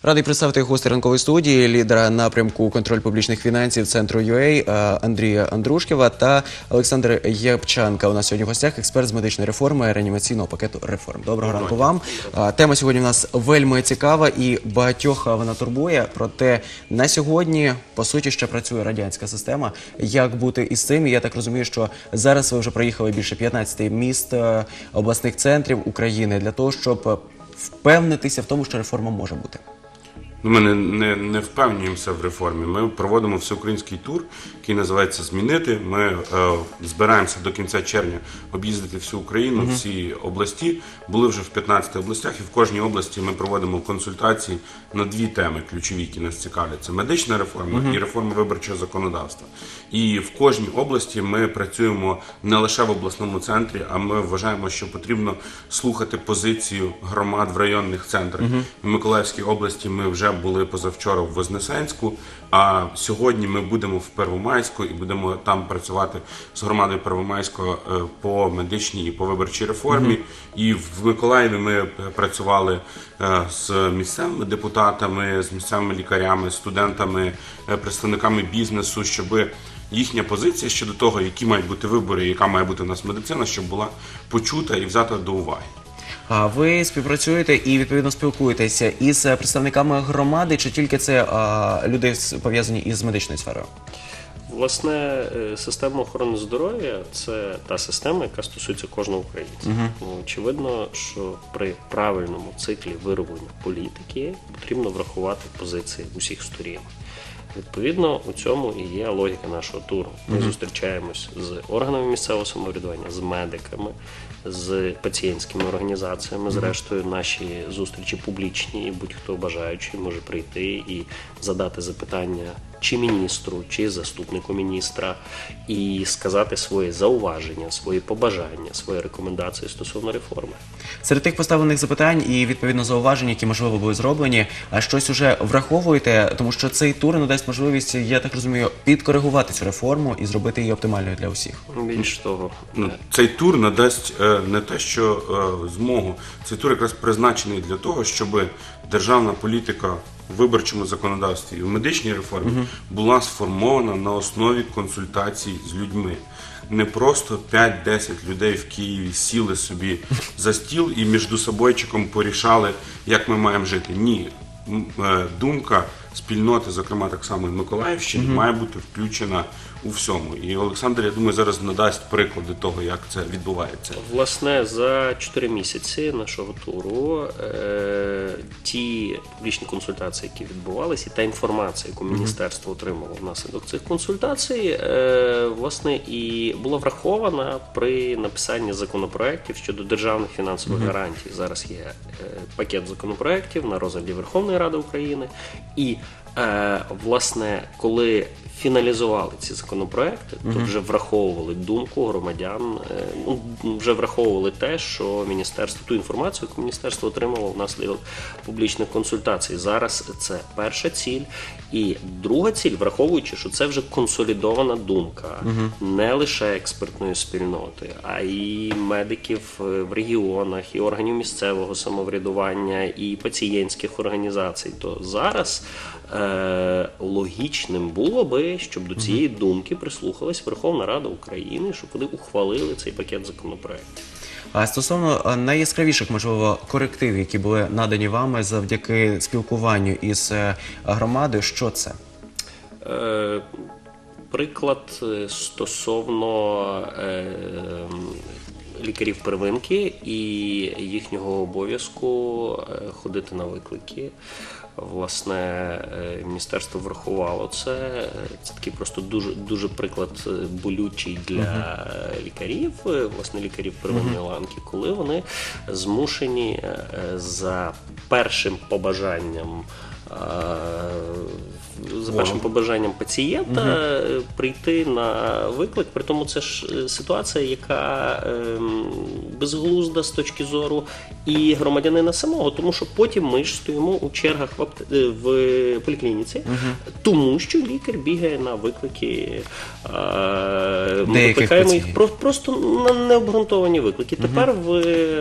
Радий представити гостя ранкової студії, лідера напрямку «Контроль публічних фінансів» Центру UA Андрія Андрушкєва та Олександр Єпчанка. У нас сьогодні в гостях експерт з медичної реформи, реанімаційного пакету реформ. Доброго ранку вам. Тема сьогодні у нас вельми цікава і багатьох вона турбує. Проте на сьогодні, по суті, ще працює радянська система. Як бути із цим? І я так розумію, що зараз ви вже проїхали більше 15 міст, обласних центрів України для того, щоб впевнитися в тому, що реформа може бути. Ми не впевнюємося в реформі. Ми проводимо всеукраїнський тур, який називається «Змінити». Ми збираємося до кінця червня об'їздити всю Україну, всі області. Були вже в 15 областях, і в кожній області ми проводимо консультації на дві теми ключові, які нас цікавлять. Це медична реформа і реформа виборчого законодавства. І в кожній області ми працюємо не лише в обласному центрі, а ми вважаємо, що потрібно слухати позицію громад в районних центрах. В Миколаївській області ми вже були позавчора в Вознесенську, а сьогодні ми будемо в Первомайську і будемо там працювати з громадою Первомайського по медичній і по виборчій реформі. І в Миколаєві ми працювали з місцевими депутатами, з місцевими лікарями, студентами, представниками бізнесу, щоб їхня позиція щодо того, які мають бути вибори, яка має бути у нас медицина, щоб була почута і взята до уваги. А ви співпрацюєте і, відповідно, спілкуєтеся із представниками громади, чи тільки це люди пов'язані із медичною сферою? Власне, система охорони здоров'я – це та система, яка стосується кожного українця. Очевидно, що при правильному циклі вироблення політики потрібно врахувати позиції усіх сторін. Відповідно, у цьому і є логіка нашого туру. Ми зустрічаємось з органами місцевого самоврядування, з медиками, з пацієнтськими організаціями. Зрештою, наші зустрічі публічні, і будь-хто бажаючий може прийти і задати запитання чи міністру, чи заступнику міністра, і сказати свої зауваження, свої побажання, свої рекомендації стосовно реформи. Серед тих поставлених запитань і, відповідно, зауважень, які, можливо, були зроблені, а щось уже враховуєте, тому що цей тур надасть можливість, я так розумію, підкоригувати цю реформу і зробити її оптимальною для усіх. Більш того, цей тур надасть не те, що змогу. Цей тур якраз призначений для того, щоб державна політика в виборчому законодавстві і в медичній реформі була сформована на основі консультацій з людьми. Не просто 5-10 людей в Києві сіли собі за стіл і між собойчиком порішали, як ми маємо жити. Ні. Думка спільноти, зокрема так само і Миколаївщини, має бути включена у всьому. І Олександр, я думаю, зараз надасть приклади того, як це відбувається. Власне, за 4 місяці нашого туру ті публічні консультації, які відбувалися, і та інформація, яку міністерство отримало внаслідок цих консультацій, власне, і була врахована при написанні законопроєктів щодо державних фінансових гарантій. Зараз є пакет законопроєктів на розгляді Верховної Ради України. І, власне, коли фіналізували ці законопроекти, то вже враховували думку громадян, вже враховували те, що міністерство, ту інформацію, яку міністерство отримало внаслідок публічних консультацій. Зараз це перша ціль. І друга ціль, враховуючи, що це вже консолідована думка не лише експертної спільноти, а й медиків в регіонах, і органів місцевого самоврядування, і пацієнтських організацій, то зараз логічним було би, щоб до цієї думки прислухалась Верховна Рада України, щоб вони ухвалили цей пакет законопроєктів. А стосовно найяскравіших, можливо, корективів, які були надані вами завдяки спілкуванню із громадою, що це? Приклад стосовно лікарів первинки і їхнього обов'язку ходити на виклики. Власне, міністерство врахувало це. Це такий просто дуже приклад болючий для лікарів, власне, лікарів первинної ланки, коли вони змушені за першим побажанням за першим побажанням пацієнта прийти на виклик. При тому це ж ситуація, яка безглузда з точки зору і громадянина самого, тому що потім ми ж стоїмо у чергах в поліклініці, тому що лікар бігає на виклики, ми викликаємо їх просто на необґрунтовані виклики. Тепер в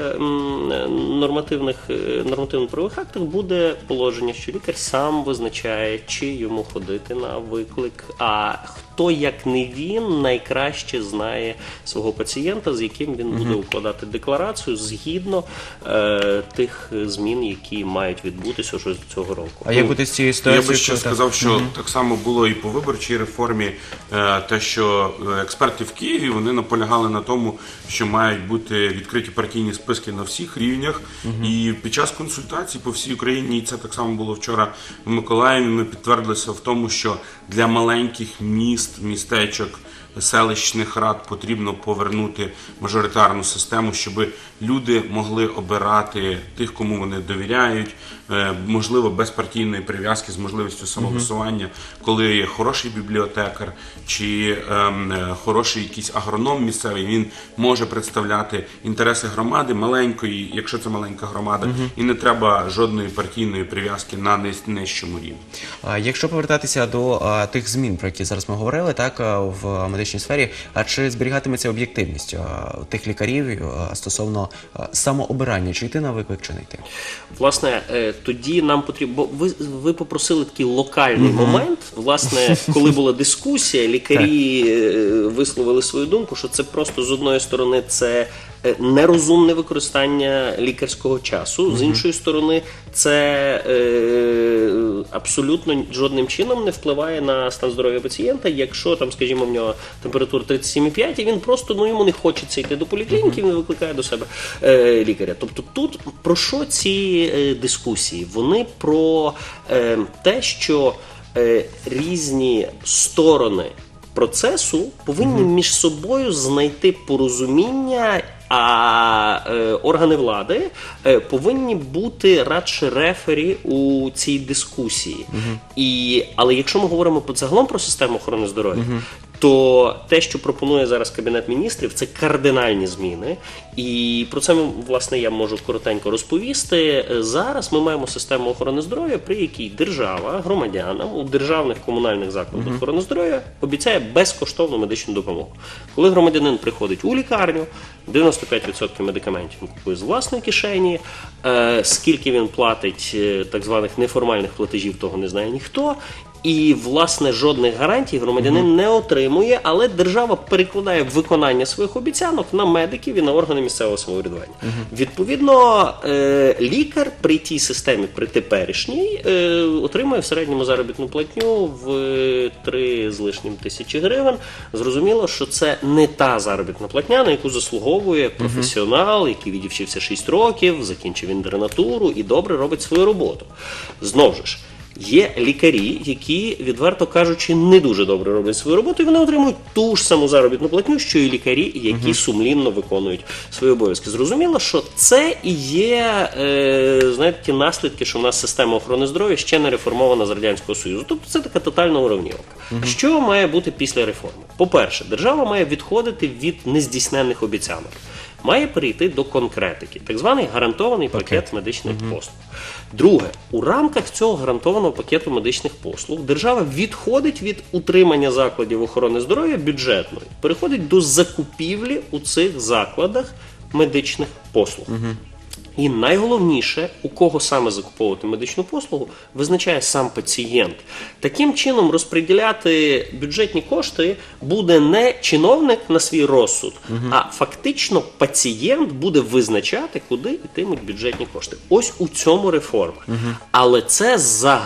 нормативно-правових актах буде положення, що лікар сам визначає, чи йому ходити на виклик, а хто, як не він, найкраще знає свого пацієнта, з яким він буде укладати декларацію згідно тих змін, які мають відбутися вже цього року. А як буде з цією ситуацією? Я би ще сказав, що так само було і по виборчій реформі, те, що експерти в Києві, вони наполягали на тому, що мають бути відкриті партійні списки на всіх рівнях, і під час консультацій по всій Україні, і це так само було вчора в Миколаєві, ми підтвердилися в тому, що для маленьких міст, містечок, селищних рад потрібно повернути мажоритарну систему, щоб люди могли обирати тих, кому вони довіряють, можливо, без партійної прив'язки, з можливістю самовисування, коли є хороший бібліотекар чи хороший якийсь агроном місцевий, він може представляти інтереси громади маленької, якщо це маленька громада, і не треба жодної партійної прив'язки на нижчому рівні. Якщо повертатися до тих змін, про які зараз ми говорили, так, в медичній сфері, а чи зберігатиметься об'єктивність тих лікарів стосовно самообирання, чи йти на виклик, чи не йти? Власне, тоді нам потрібно, бо ви попросили такий локальний момент, власне, коли була дискусія, лікарі висловили свою думку, що це просто з одної сторони це нерозумне використання лікарського часу, з іншої сторони це абсолютно жодним чином не впливає на стан здоров'я пацієнта, якщо там, скажімо, в нього температура 37,5, і він просто, йому не хочеться йти до поліклініки, він викликає до себе лікаря. Тобто тут про що ці дискусії? Вони про те, що різні сторони процесу повинні між собою знайти порозуміння, а органи влади повинні бути радше рефері у цій дискусії. Але якщо ми говоримо загалом про систему охорони здоров'я, то те, що пропонує зараз Кабінет Міністрів, це кардинальні зміни. І про це, власне, я можу коротенько розповісти. Зараз ми маємо систему охорони здоров'я, при якій держава громадянам у державних комунальних закладах охорони здоров'я обіцяє безкоштовну медичну допомогу. Коли громадянин приходить у лікарню, 95% медикаментів він купує з власної кишені, скільки він платить так званих неформальних платежів, того не знає ніхто. І, власне, жодних гарантій громадянин не отримує, але держава перекладає виконання своїх обіцянок на медиків і на органи місцевого самоврядування. Відповідно, лікар при тій системі, при теперішній, отримує в середньому заробітну платню в 3 з лишнім тисячі гривень. Зрозуміло, що це не та заробітна платня, на яку заслуговує професіонал, який відівчився 6 років, закінчив інтернатуру і добре робить свою роботу. Знову ж, є лікарі, які, відверто кажучи, не дуже добре роблять свою роботу, і вони отримують ту ж саму заробітну платню, що і лікарі, які сумлінно виконують свої обов'язки. Зрозуміло, що це і є, знаєте, ті наслідки, що в нас система охорони здоров'я ще не реформована з Радянського Союзу. Тобто це така тотальна уравніловка. Що має бути після реформи? По-перше, держава має відходити від нездійсненних обіцянок. Має перейти до конкретики, так званий гарантований пакет медичних послуг. Друге, у рамках цього гарантованого пакету медичних послуг держава відходить від утримання закладів охорони здоров'я бюджетної, переходить до закупівлі у цих закладах медичних послуг. І найголовніше, у кого саме закуповувати медичну послугу, визначає сам пацієнт. Таким чином розподіляти бюджетні кошти буде не чиновник на свій розсуд, а фактично пацієнт буде визначати, куди йтимуть бюджетні кошти. Ось у цьому реформа. Але це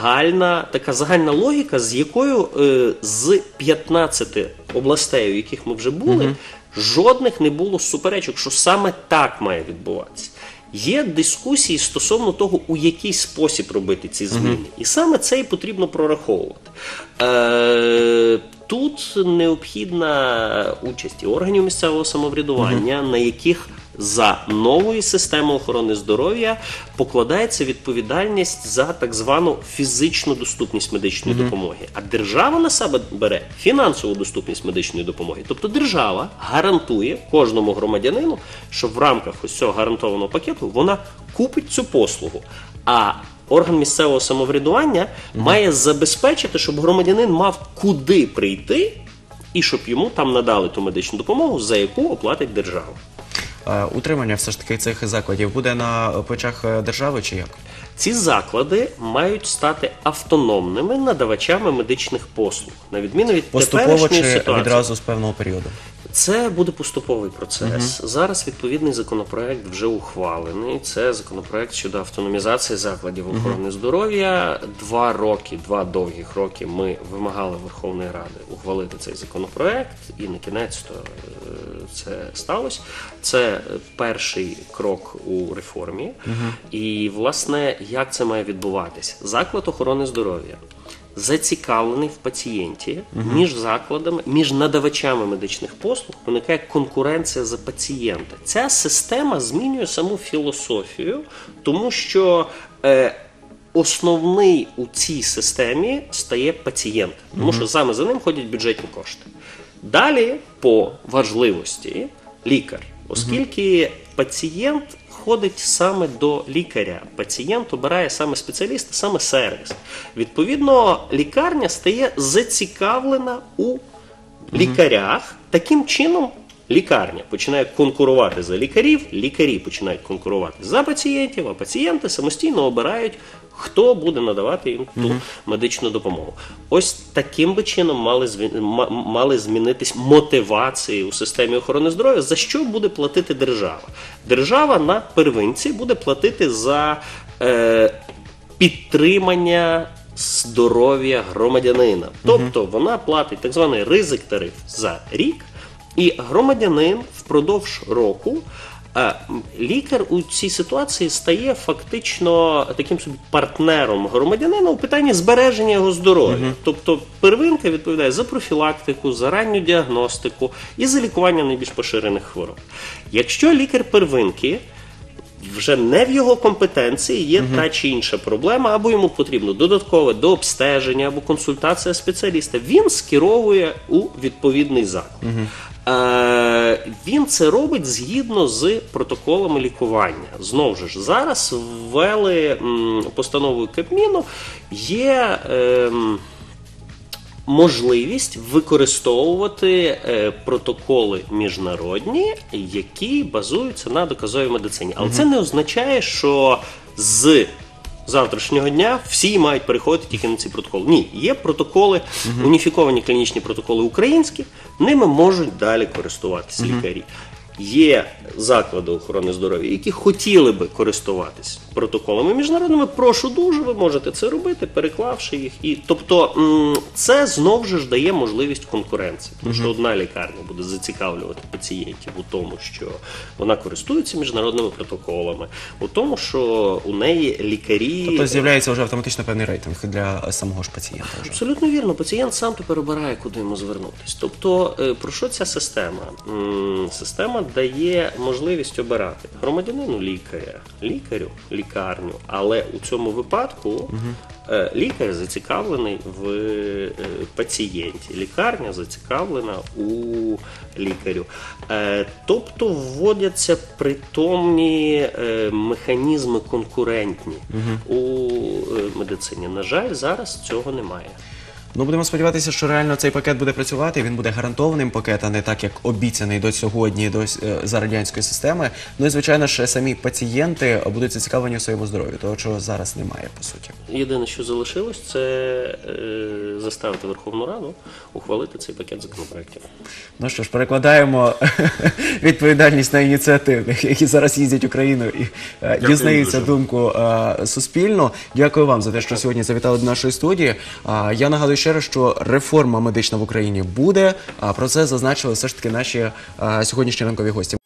така загальна логіка, з якою з 15 областей, у яких ми вже були, жодних не було суперечок, що саме так має відбуватися. Є дискусії стосовно того, у який спосіб робити ці зміни. І саме це і потрібно прораховувати. Тут необхідна участь і органів місцевого самоврядування, на яких за новою системою охорони здоров'я покладається відповідальність за так звану фізичну доступність медичної допомоги. А держава на себе бере фінансову доступність медичної допомоги. Тобто держава гарантує кожному громадянину, що в рамках ось цього гарантованого пакету вона купить цю послугу. А орган місцевого самоврядування має забезпечити, щоб громадянин мав куди прийти і щоб йому там надали ту медичну допомогу, за яку оплатить держава. Утримання все ж таки цих закладів буде на плечах держави чи як? Ці заклади мають стати автономними надавачами медичних послуг, на відміну від Поступово теперішньої чи ситуації. відразу з певного періоду? Це буде поступовий процес. Зараз відповідний законопроект вже ухвалений. Це законопроект щодо автономізації закладів охорони здоров'я. 2 довгих роки ми вимагали Верховної Ради ухвалити цей законопроект, і на кінець-то це сталося. Це перший крок у реформі. І, власне, як це має відбуватися? Заклад охорони здоров'я зацікавлений в пацієнті, між закладами, між надавачами медичних послуг виникає конкуренція за пацієнта. Ця система змінює саму філософію, тому що основний у цій системі стає пацієнт, тому що саме за ним ходять бюджетні кошти. Далі, по важливості, лікар, оскільки пацієнт ходить саме до лікаря. Пацієнт обирає саме спеціаліста, саме сервіс. Відповідно, лікарня стає зацікавлена у лікарях. Таким чином, лікарня починає конкурувати за лікарів, лікарі починають конкурувати за пацієнтів, а пацієнти самостійно обирають, хто буде надавати їм ту медичну допомогу. Ось таким би чином мали змінитись мотивації у системі охорони здоров'я, за що буде платити держава. Держава на первинці буде платити за підтримання здоров'я громадянина. Тобто вона платить так званий ризик-тариф за рік, і громадянин впродовж року, лікар у цій ситуації стає фактично таким собі партнером громадянина у питанні збереження його здоров'я. Тобто первинка відповідає за профілактику, за ранню діагностику і за лікування найбільш поширених хвороб. Якщо лікар первинки вже не в його компетенції є та чи інша проблема, або йому потрібно додаткове дообстеження, або консультація спеціаліста, він скеровує у відповідний заклад. Він це робить згідно з протоколами лікування. Знову ж, зараз ввели постановою Кабміну, є можливість використовувати протоколи міжнародні, які базуються на доказовій медицині. Але це не означає, що з завтрашнього дня всі мають переходити тільки на ці протоколи. Ні, є протоколи, уніфіковані клінічні протоколи українські, ними можуть далі користуватися лікарі. Є заклади охорони здоров'я, які хотіли би користуватись протоколами міжнародними. Прошу дуже, ви можете це робити, переклавши їх. Тобто це знову ж дає можливість конкуренції. Тому що одна лікарня буде зацікавлювати пацієнтів у тому, що вона користується міжнародними протоколами, у тому, що у неї лікарі... Тобто з'являється вже автоматично певний рейтинг для самого ж пацієнта. Вже. Абсолютно вірно. Пацієнт сам тепер обирає, куди йому звернутися. Тобто, про що ця система? Система дає можливість обирати громадянину лікаря, лікарю лікарню, але у цьому випадку лікар зацікавлений в пацієнті, лікарня зацікавлена у лікарю. Тобто вводяться притомні механізми конкурентні у медицині. На жаль, зараз цього немає. Ну, будемо сподіватися, що реально цей пакет буде працювати, він буде гарантованим пакет, а не так, як обіцяний до сьогодні за радянської системи. Ну і, звичайно ж, самі пацієнти будуть зацікавлені у своєму здоров'ю, того, чого зараз немає, по суті. Єдине, що залишилось, це заставити Верховну Раду ухвалити цей пакет законопроєктів. Ну що ж, перекладаємо відповідальність на ініціативних, які зараз їздять Україною і дізнаються думку суспільну. Дякую вам за те, що сьогодні завітали до нашої студії. Я нагадую ще раз, що реформа медична в Україні буде, а про це зазначили все ж таки наші сьогоднішні ранкові гості.